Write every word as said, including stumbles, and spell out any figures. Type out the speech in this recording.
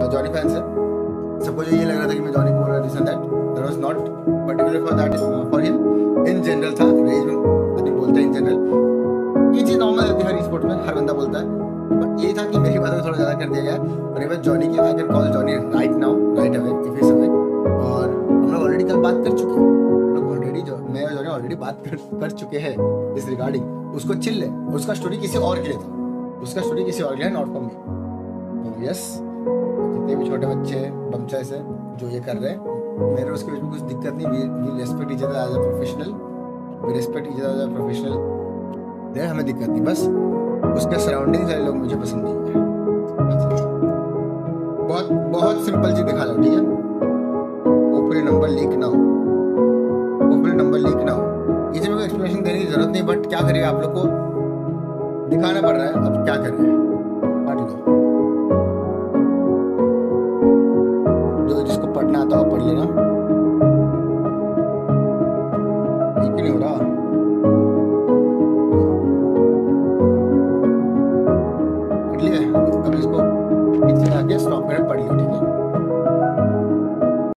Johnny fans है, सबको जो ये लग रहा था कि मैं जॉनी को बोल रहा this and that, that was not particular for that, for him in general था। रेज में आदमी बोलता है इन जनरल, ये चीज़ नॉर्मल होती है हर स्पोर्ट में, हर बंदा बोलता है। बट ये था कि मेरी बात को थोड़ा ज़्यादा कर दिया गया। और ये बात जॉनी की, I can call Johnny right now, right away if is away. और हम लोग ऑलरेडी कल बात कर चुके हैं, हम लोग ऑलरेडी जो मैं और जॉनी ऑलरेडी बात कर, कर चुके हैं इस रिगार्डिंग। उसको चिल है, उसका स्टोरी किसी और के लिए था, उसका स्टोरी किसी और के लिए, नॉट फॉर मी। यस, जितने भी छोटे बच्चे बमचा से जो ये कर रहे हैं, मेरे उसके बीच में कुछ दिक्कत नहीं। We respect each other as a professional, we respect each other as a professional, there हमें दिक्कत नहीं। बस उसके सराउंडिंग सारे लोग मुझे पसंद नहीं है। बहुत बहुत सिंपल चीज दिखा लो, ठीक है। ओपन नंबर लीक ना हो, ओपन नंबर लीक ना हो, ये मेरे को एक्सप्लेनेशन देने की जरूरत नहीं। बट क्या करिए, आप लोग को दिखाना पड़ रहा है, अब क्या कर रहे हैं। पढ़ लो, जो जिसको पढ़ना आता है पढ़ लेना। ठीक नहीं हो रहा, पढ़ लिया। अब इसको पीछे आके स्टॉप करके पढ़ लो।